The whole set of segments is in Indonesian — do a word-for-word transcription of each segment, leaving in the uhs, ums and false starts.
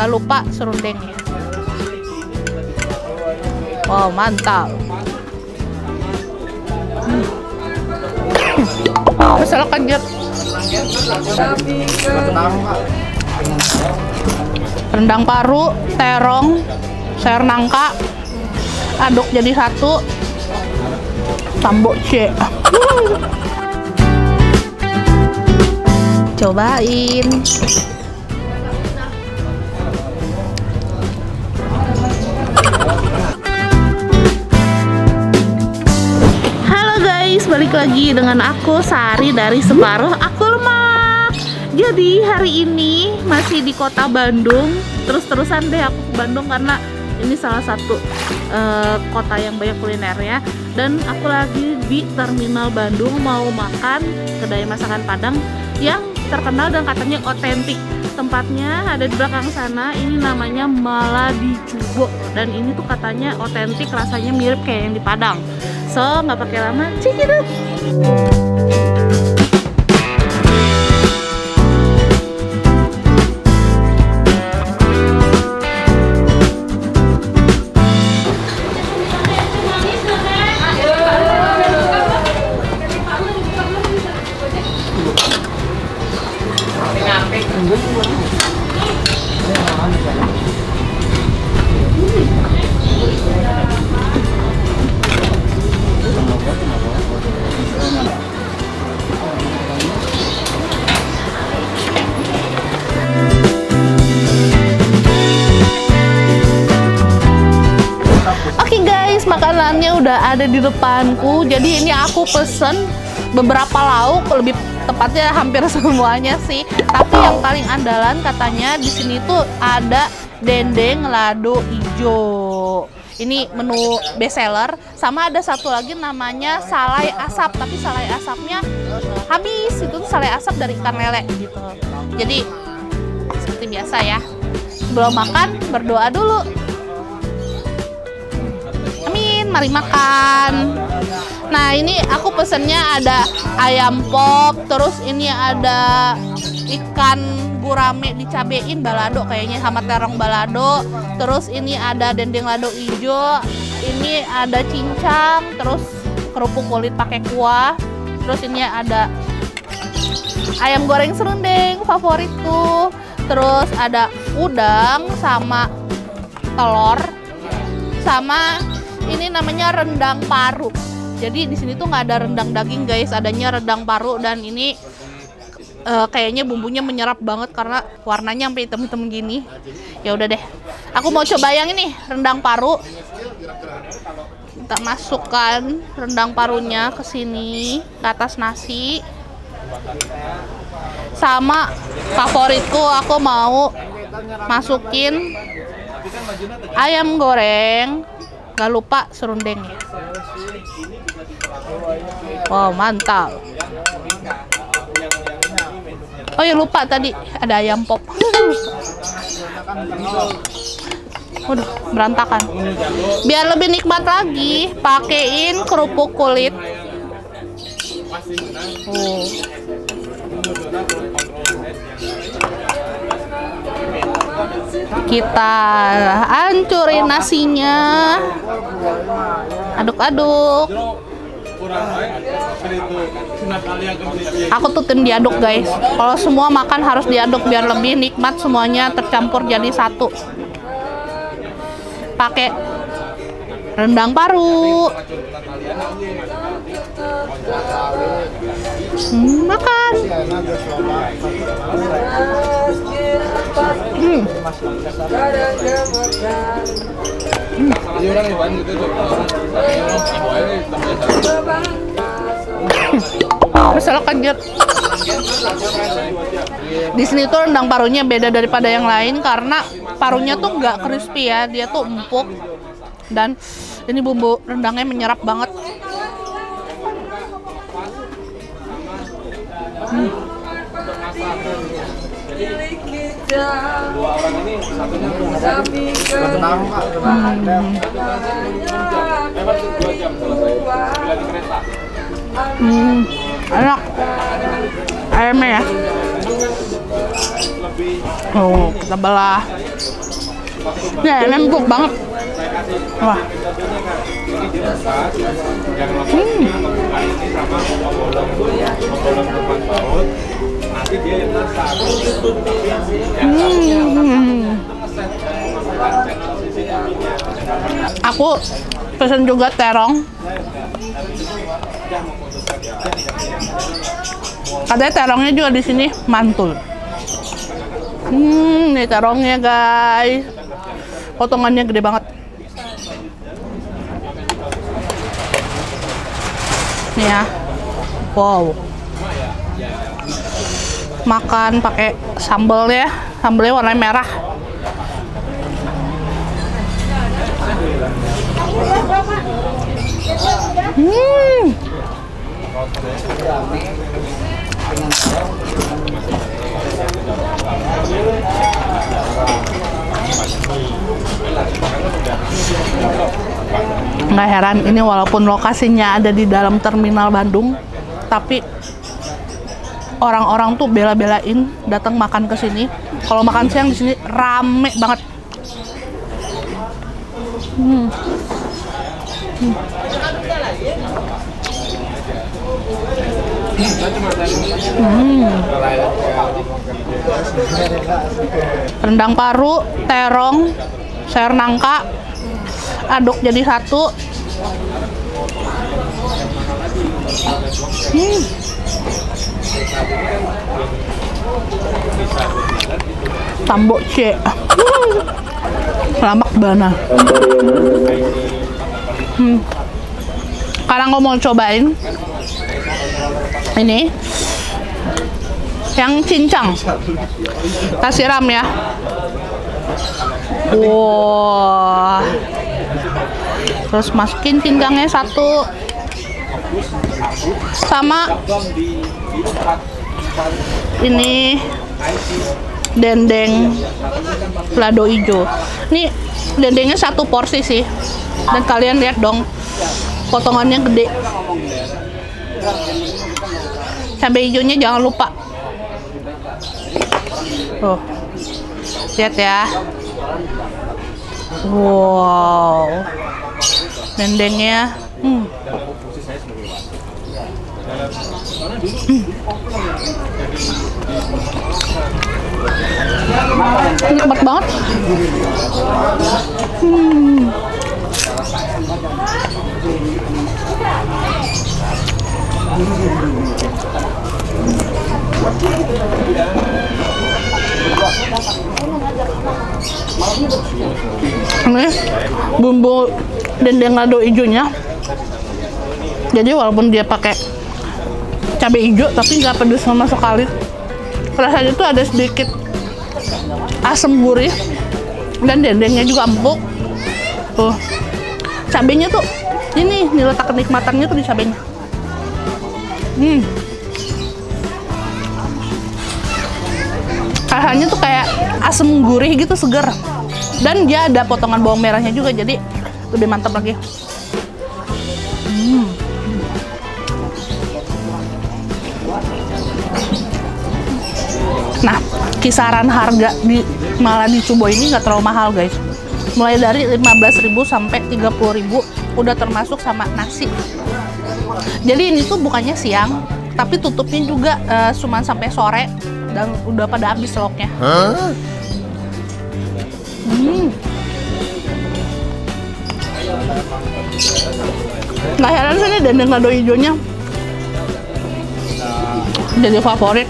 Gak lupa serundengnya. Wow, mantap. Hmm. Masalah kaget. Rendang paru, terong, sayur nangka, aduk jadi satu. Tambok C. Cobain. Halo guys, balik lagi dengan aku Sari dari Separuh Aku Lemak. Jadi hari ini masih di kota Bandung. Terus-terusan deh aku ke Bandung karena ini salah satu uh, kota yang banyak kulinernya. Dan aku lagi di Terminal Bandung mau makan kedai masakan Padang yang terkenal dan katanya otentik. Tempatnya ada di belakang sana. Ini namanya Maladi Cubo dan ini tuh katanya otentik, rasanya mirip kayak yang di Padang. So nggak pakai lama, check it out. Makanannya udah ada di depanku. Jadi ini aku pesen beberapa lauk, lebih tepatnya hampir semuanya sih. Tapi yang paling andalan katanya di sini tuh ada dendeng lado ijo. Ini menu best seller. Sama ada satu lagi namanya salai asap, tapi salai asapnya habis. Itu tuh salai asap dari ikan lele gitu. Jadi seperti biasa ya. Sebelum makan berdoa dulu. Mari makan. Nah ini aku pesennya ada ayam pop, terus ini ada ikan gurame dicabein balado kayaknya sama terong balado, terus ini ada dendeng lado ijo, ini ada cincang, terus kerupuk kulit pakai kuah, terus ini ada ayam goreng serundeng favoritku, terus ada udang sama telur, sama ini namanya rendang paru. Jadi di sini tuh nggak ada rendang daging guys, adanya rendang paru dan ini uh, kayaknya bumbunya menyerap banget karena warnanya sampai hitam-hitam gini. Ya udah deh, aku mau coba yang ini rendang paru. Kita masukkan rendang parunya ke sini, ke atas nasi. Sama favoritku aku mau masukin ayam goreng. Gak lupa serundengnya. Wow, mantap. Oh ya lupa tadi ada ayam pop. Waduh, berantakan. Biar lebih nikmat lagi, pakein kerupuk kulit. Oh. Kita hancurin nasinya, aduk-aduk. Aku tuh tim diaduk guys. Kalau semua makan harus diaduk biar lebih nikmat, semuanya tercampur jadi satu. Pakai rendang paru. Hmm, makan. Hmm. Masalah kaget. Di sini tuh rendang parunya beda daripada yang lain karena parunya tuh nggak crispy ya, dia tuh empuk dan ini bumbu rendangnya menyerap banget. Hmm. Dua orang ini satunya satu tahun Pak. Lewat dua jam selesai. Bila di kereta. Hmm, enak. Ayamnya ya. Oh, kita belah. Ya, ini empuk banget. Wah. Hmm. Hmm. Aku pesen juga terong. Katanya terongnya juga di sini mantul. Hmm, ini terongnya guys. Potongannya gede banget. Nih ya. Wow. Makan pakai sambal ya. Sambalnya warna merah. Hmm. Nggak heran ini walaupun lokasinya ada di dalam terminal Bandung, tapi orang-orang tuh bela-belain datang makan ke sini. Kalau makan siang di sini rame banget. Hmm. Hmm. Hmm. Rendang paru, terong, sayur nangka, aduk jadi satu. Hmm. Tambok C. Lamak bana. Hmm. Sekarang gue mau cobain ini yang cincang. Kita siram ya. Wow. Terus masukin cincangnya satu. Sama ini dendeng lado hijau. Ini dendengnya satu porsi sih. Dan kalian lihat dong, potongannya gede. Cabai hijaunya jangan lupa. Oh, lihat ya. Wow, dendengnya. Hmm. Hmm. Nikmat banget. Hmm. Ini bumbu dendeng lado hijaunya. Jadi walaupun dia pakai cabai hijau tapi nggak pedas sama sekali. Rasanya tuh ada sedikit asam gurih dan dendengnya juga empuk. Tuh, cabenya tuh ini nih letak kenikmatannya tuh di cabenya. Hmm. Rasanya tuh kayak asam gurih gitu, seger. Dan dia ada potongan bawang merahnya juga, jadi lebih mantap lagi. Hmm. Nah, kisaran harga di malah di Cubo ini nggak terlalu mahal guys. Mulai dari lima belas ribu sampai tiga puluh ribu udah termasuk sama nasi. Jadi ini tuh bukannya siang, tapi tutupnya juga uh, cuma sampai sore dan udah pada habis lauknya. Huh? Hmm. Nggak heran sih dendeng lado hijaunya jadi favorit.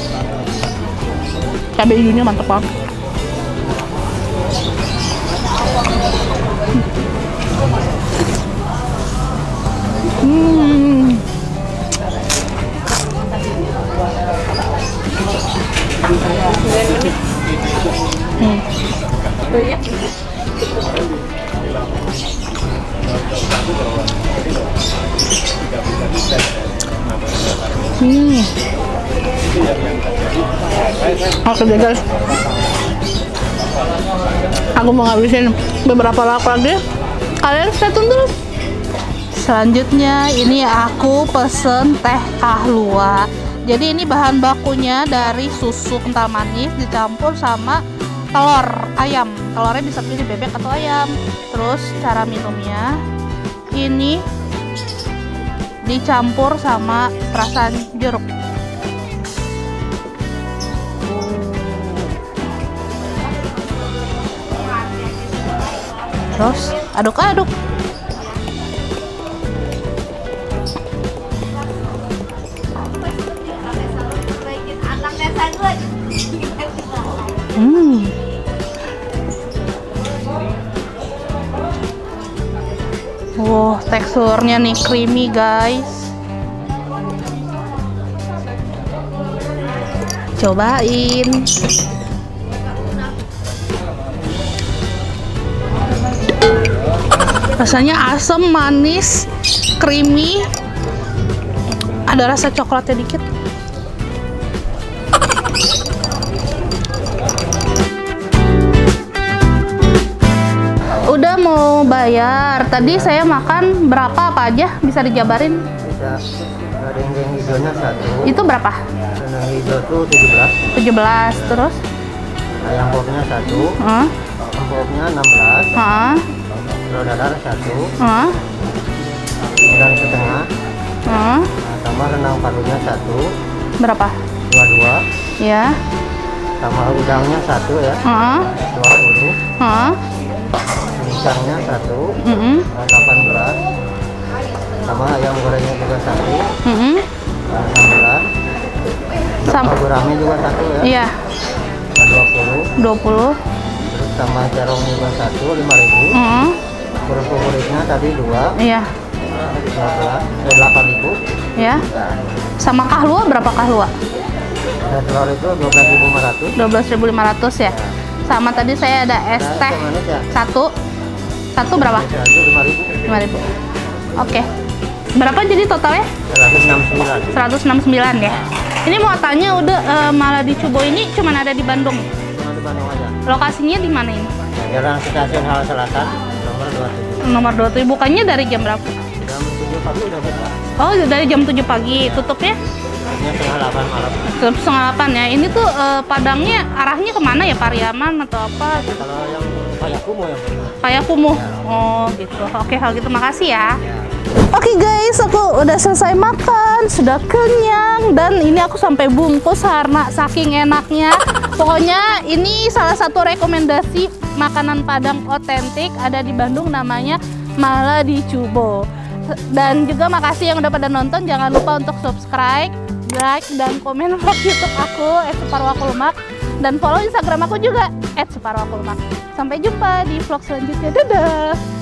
Cabai hijaunya mantep banget. Hmm. Hmm. Hmm. Oke deh guys, aku mau ngabisin beberapa lauk lagi. Kalian stay tune terus. Selanjutnya ini aku pesen teh kahlua. Jadi ini bahan bakunya dari susu kental manis dicampur sama telur ayam. Telurnya bisa pilih bebek atau ayam. Terus cara minumnya ini dicampur sama perasan jeruk. Terus aduk-aduk. Hmm. Wow, teksturnya nih creamy guys. Cobain. Rasanya asam, manis, creamy. Ada rasa coklatnya dikit. Udah mau bayar. Tadi saya makan berapa apa aja? Bisa dijabarin? Bisa. Dendeng hijaunya satu. Itu berapa? Dendeng hijau tuh tujuh belas. tujuh belas. Terus? Ayam popnya satu. Hah? Ayam popnya enam belas. Hah? Telur dadar satu. Hah? Udang setengah. Hah? Nah, sama renang palunya satu. Berapa? Dua-dua. Ya. Sama udangnya satu ya. Hah? Dua puluh. Hah? Ikannya satu. Mm-mm. Delapan belas. Sama ayam gorengnya juga satu. Mm-mm. Enam belas. Sama. Sama gurame juga satu ya. Iya. Dua puluh. dua puluh. Terus sama terong juga satu, lima ribu. Mm-mm. Kerupuk kulitnya tadi dua. Iya. Dua belas. Delapan ribu. Ya. Sama kahlua berapa kahlua? Dan telur itu dua belas ribu lima ratus. dua belas ribu lima ratus ya. Sama tadi saya ada es teh Ya? satu. Satu berapa? Itu lima ribu. lima ribu. Oke. Berapa jadi totalnya? seratus enam puluh sembilan. seratus enam puluh sembilan ya. Ini mau tanya udah eh, malah di Cubo ini cuma ada di Bandung. Cuma di Bandung aja. Lokasinya di mana ini? Jalan Stasiun Hal Selatan, nomor dua puluh tujuh. Nomor dua puluh tujuh. Bukannya dari jam berapa? Jam tujuh pagi udah buka. Oh, dari jam tujuh pagi. Tutupnya? Tutupnya setengah delapan malam. Tutup setengah delapan ya. Ini tuh eh, Padangnya arahnya kemana ya? Pariaman atau apa? Kalau yang Payakumbuh yang punya. Payakumbuh. Oh gitu. Oke, kalau gitu makasih ya. Oke guys, aku udah selesai makan, sudah kenyang, dan ini aku sampai bungkus karena saking enaknya. Pokoknya ini salah satu rekomendasi makanan Padang otentik ada di Bandung, namanya Malah di Cubo. Dan juga makasih yang udah pada nonton. Jangan lupa untuk subscribe, like, dan komen vlog YouTube aku et separwakulemak, dan follow Instagram aku juga et separwakulemak. Sampai jumpa di vlog selanjutnya. Dadah.